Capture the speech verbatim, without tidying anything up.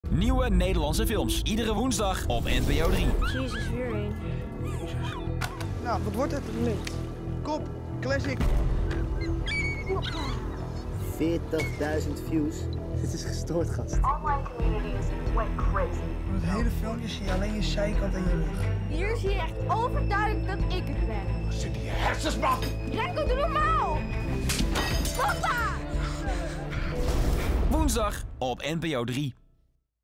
Nieuwe Nederlandse films. Iedere woensdag op N P O drie. Jezus, weer een. Nou, wat wordt het? Licht. Kop, classic. veertigduizend views. Dit is gestoord, gast. Online communities went crazy. Het hele filmpje zie je alleen je zijkant en je rug. Hier zie je echt overduidelijk dat ik het ben. Waar zit die hersens, man? Remco, doe normaal! Papa! Woensdag op N P O drie.